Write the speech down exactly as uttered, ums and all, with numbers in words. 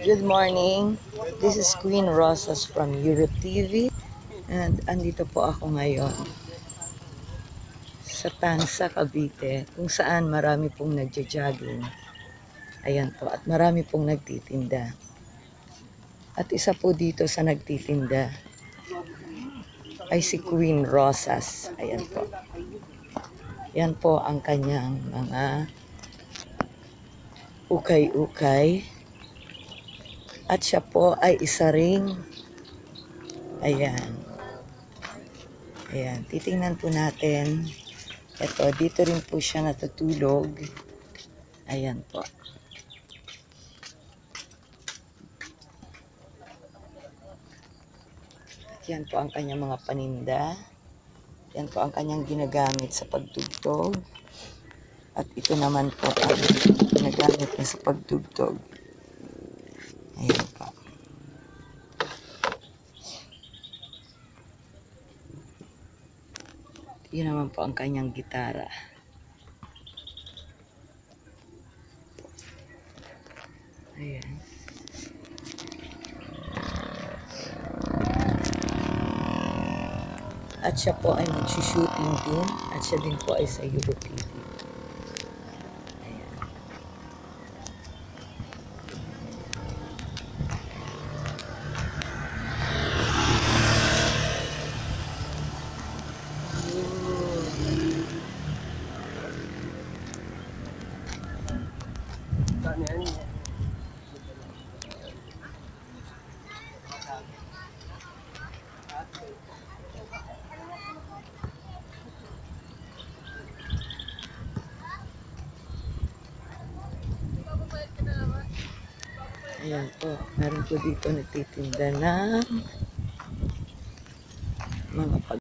Good morning. This is Queen Rosas from Europe T V. And andito po ako ngayon sa Tansa, Cavite, kung saan marami pong nagja-jogging. Ayan po, at marami pong nagtitinda. At isa po dito sa nagtitinda ay si Queen Rosas. Ayan po. Yan po ang kanyang mga ukay-ukay. At siya po ay isa ring, ayan, ayan, titingnan po natin. Ito, dito rin po siya natutulog. Ayan po. At yan po ang kanyang mga paninda. Yan po ang kanyang ginagamit sa pagtugtog. At ito naman po ang ginagamit niya sa pagtugtog. Ayan po. Yun naman po ang kanyang gitara. Ayan. At siya po ay mag-shooting din. At siya din po ay sa Europe T V. Ayan. Ayan po, meron po dito nagtitinda ng mga pag